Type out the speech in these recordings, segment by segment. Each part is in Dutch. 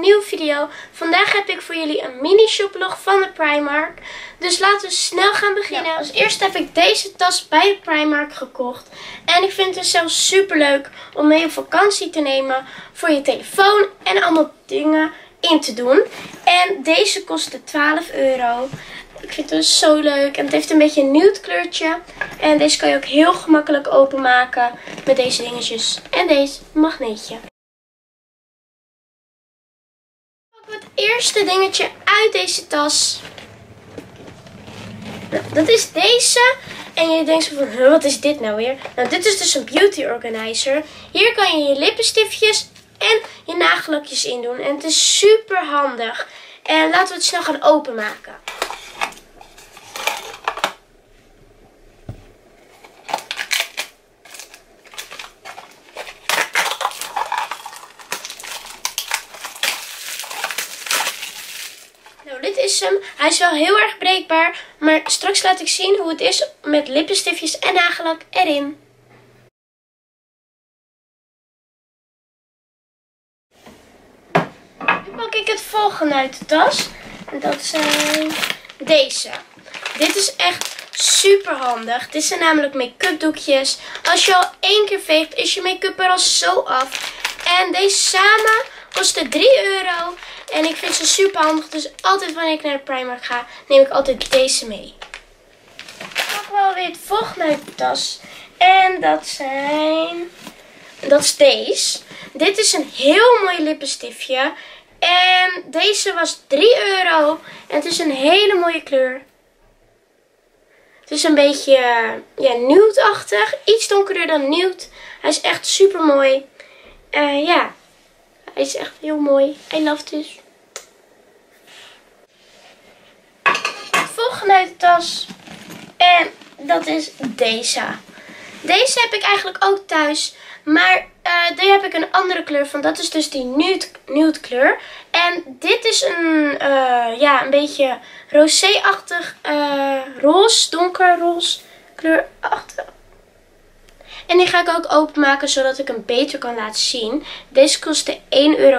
nieuwe video. Vandaag heb ik voor jullie een mini shoplog van de Primark. Dus laten we snel gaan beginnen. Ja, als eerste heb ik deze tas bij de Primark gekocht. En ik vind het zelfs super leuk om mee op vakantie te nemen voor je telefoon en allemaal dingen in te doen. En deze kostte 12 euro. Ik vind het dus zo leuk. En het heeft een beetje een nude kleurtje. En deze kan je ook heel gemakkelijk openmaken met deze dingetjes. En deze magneetje. Het eerste dingetje uit deze tas. Nou, dat is deze. En je denkt zo van, wat is dit nou weer? Nou, dit is dus een beauty organizer. Hier kan je je lippenstiftjes en je nagellakjes in doen. En het is super handig. En laten we het snel gaan openmaken. Nou, dit is hem. Hij is wel heel erg breekbaar, maar straks laat ik zien hoe het is met lippenstiftjes en nagellak erin. Nu pak ik het volgende uit de tas. En dat zijn deze. Dit is echt super handig. Dit zijn namelijk make-up doekjes. Als je al 1 keer veegt, is je make-up er al zo af. En deze samen kosten 3 euro. En ik vind ze super handig. Dus altijd wanneer ik naar de Primark ga, neem ik altijd deze mee. Ik pak wel weer het volgende uit de tas. En dat is deze. Dit is een heel mooi lippenstiftje. En deze was 3 euro. En het is een hele mooie kleur. Het is een beetje nude-achtig. Iets donkerder dan nude. Hij is echt super mooi. Ja, hij is echt heel mooi. I love this. Het volgende uit de tas. En dat is deze. Deze heb ik eigenlijk ook thuis. Maar daar heb ik een andere kleur van. Dat is dus die nude kleur. En dit is een beetje rosé-achtig roze, donkerroze kleurachtig. En die ga ik ook openmaken zodat ik hem beter kan laten zien. Deze kostte 1,50 euro.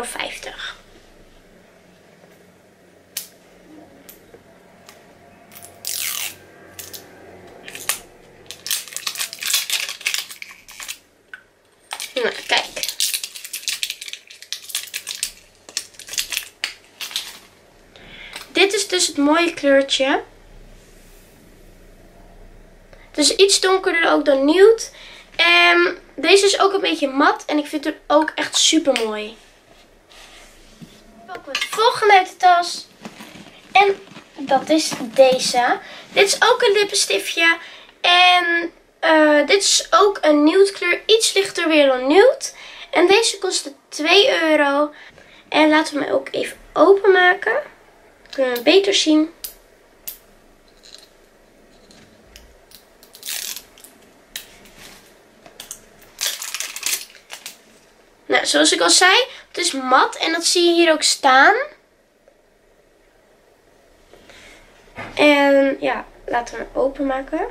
Nou, kijk. Dit is dus het mooie kleurtje. Het is iets donkerder ook dan nude. En deze is ook een beetje mat. En ik vind het ook echt super mooi. Pakken we het volgende uit de tas. En dat is deze. Dit is ook een lippenstiftje. En dit is ook een nude kleur. Iets lichter weer dan nude. En deze kostte 2 euro. En laten we hem ook even openmaken. Dan kunnen we hem beter zien. Nou, zoals ik al zei, het is mat en dat zie je hier ook staan. En ja, laten we hem openmaken.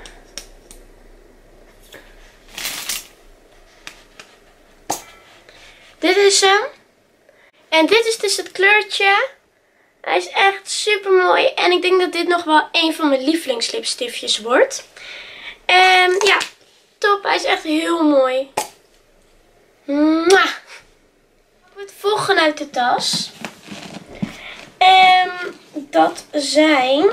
Dit is hem. En dit is dus het kleurtje. Hij is echt super mooi. En ik denk dat dit nog wel een van mijn lievelingslipstiftjes wordt. En ja, top. Hij is echt heel mooi. Mwah. Het volgende uit de tas. En dat zijn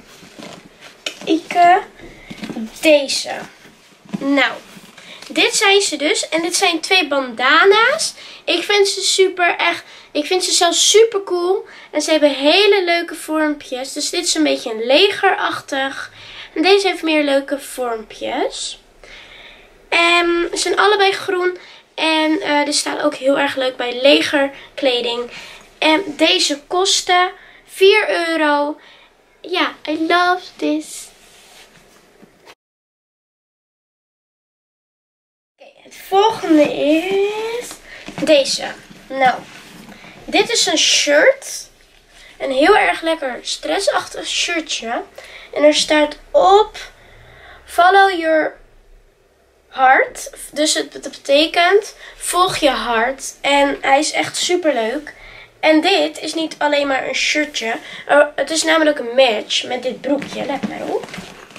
deze. Nou, dit zijn ze dus. En dit zijn 2 bandana's. Ik vind ze zelfs super cool. En ze hebben hele leuke vormpjes. Dus dit is een beetje een legerachtig. En deze heeft meer leuke vormpjes. En ze zijn allebei groen. En dit staat ook heel erg leuk bij legerkleding. En deze kosten 4 euro. Ja, I love this. Oké, het volgende is deze. Nou, dit is een shirt. Een heel erg lekker stressachtig shirtje. En er staat op Follow your hart. Dus het betekent volg je hart. En hij is echt super leuk. En dit is niet alleen maar een shirtje. Het is namelijk een match met dit broekje. Let maar op.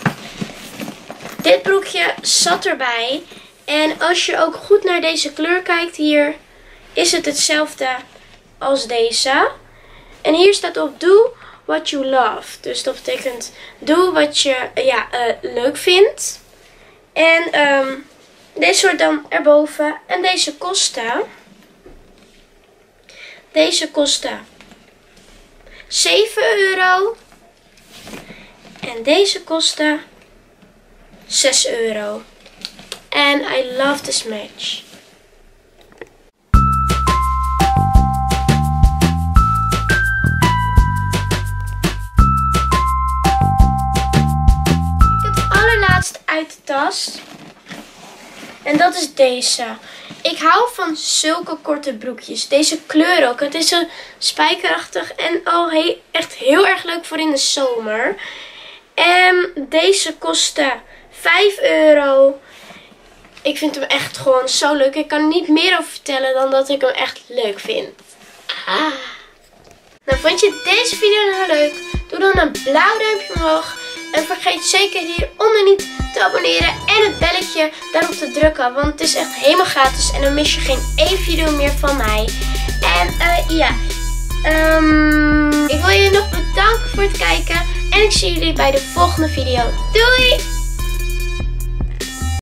Dit broekje zat erbij. En als je ook goed naar deze kleur kijkt hier, is het hetzelfde als deze. En hier staat op do what you love. Dus dat betekent doe wat je leuk vindt. En deze hoort dan erboven. En deze kosten 7 euro. En deze kostte 6 euro. En I love this match. Het allerlaatste uit de tas. En dat is deze. Ik hou van zulke korte broekjes. Deze kleur ook. Het is zo spijkerachtig en al echt heel erg leuk voor in de zomer. En deze kostte 5 euro. Ik vind hem echt gewoon zo leuk. Ik kan er niet meer over vertellen dan dat ik hem echt leuk vind. Nou, vond je deze video nou leuk? Doe dan een blauw duimpje omhoog. En vergeet zeker hieronder niet te abonneren en het belletje daarop te drukken. Want het is echt helemaal gratis en dan mis je geen één video meer van mij. En ik wil jullie nog bedanken voor het kijken. En ik zie jullie bij de volgende video. Doei!